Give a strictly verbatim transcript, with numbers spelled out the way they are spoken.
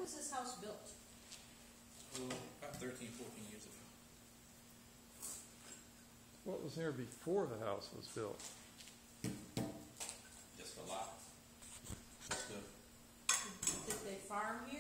was this house built? Oh, about thirteen, fourteen years ago. What was there before the house was built? Just a lot. Just a, Did they farm here?